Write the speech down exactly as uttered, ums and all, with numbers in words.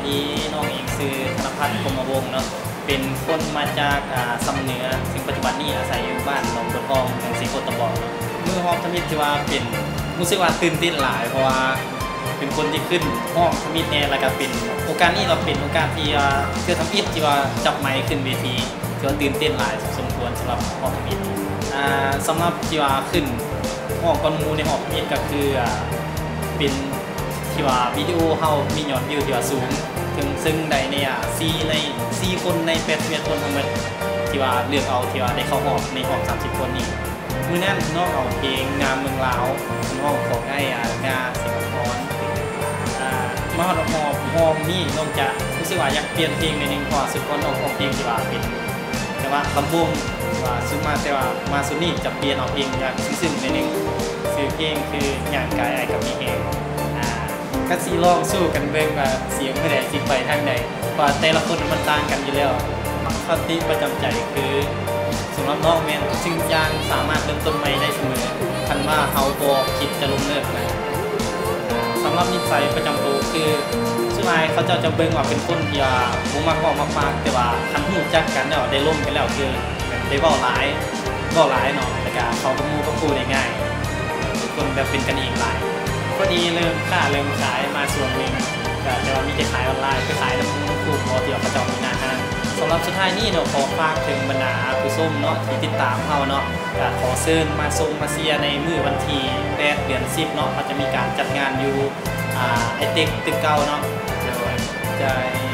ดีน้องเองซื้อธนพัฒน์กรมวงศ์เนาะเป็นคนมาจากสำเหนือซึ่งปัจจุบันนี้อาศัยอยู่บ้านหนองบัวทองเมืองศรีโคตะบองเมื่อฮอบทมิตรที่ว่าเป็นรู้สึกว่าตื่นเต้นหลายเพราะว่าเป็นคนที่ขึ้นห้องทมิตรเนี่ยแล้วก็เป็นโอกาสนี้เราเป็นโอกาสที่เพื่อทำอิฐที่ว่าจับไม้ขึ้นเวทีที่ว่าตื่นเต้นหลายสมควรสำหรับห้องทมิตรสำหรับที่ว่าขึ้นห้องก้อนมูในห้องทมิตรก็คือเป็นที่ว่าวิดีโอเฮามียอดวิวที่ว่าสูงถึงซึ่งใดในอ่ะซีในซีคนในแปดสิบเอ็ดคนทั้งหมดที่ว่าเลือกเอาที่ว่าได้เข้าห้องในห้องสามสิบคนนี้มื้อนั้นน้องเอาเพลงงามเมืองลาวน้องของไอ้งาสิงคโปร์อ่ามหาหอบหอมนี่น้องจะรู้สึกว่าอยากเปลี่ยนเพลงในนึงเพราะสุดคนน้องของเพลงที่ว่าเป็นแต่ว่าลำวงว่าซุมาแต่ว่ามาซุนี่จะเปลี่ยนเอาเพลงอย่างซึ้งๆในนึงชื่อเพลงคืออย่างกายไอ้กับมีแหงก็สีลองสู้กันเบิ่งว่าเสียงไม่ได้สิไปทางใดเพราะแต่ละคนมันต่างกันอยู่แล้วคติประจำใจคือสำหรับน้องแมนซึ่งยังสามารถเริ่มต้นใหม่ได้เสมอคันว่าเฮาบ่คิดจะล้มเลิกนะสำหรับนิสัยประจำตัวคือสุดท้ายเขาจะจะเบิ่งว่าเป็นคนที่ว่าบ่มักเว้ามากๆแต่ว่าคันฮู้จักกันแล้วได้ร่วมกันแล้วคือได้เว้าหลายเว้าหลายเนาะแล้วก็เขากับหมู่กับคู่ได้ง่ายทุกคนแบบเป็นกันเองหลายพอดีเริ่มค่าเริ่มขายมาส่วนหนึ่งแต่ว่ามีแต่ขายออนไลน์ไปขายน้ำกลุ่มพอที่เราประจำมีนะฮะสำหรับสุดท้ายนี่เนาะขอฝากถึงบรรดาผู้ชมเนาะที่ติดตามเราเนาะขอเชิญมาชมมาเชียร์ในมื้อวันที่แปดเดือนสิบเนาะเราจะมีการจัดงานอยู่ไอเต็กตึกเก่าเนาะเดี๋ยวจะ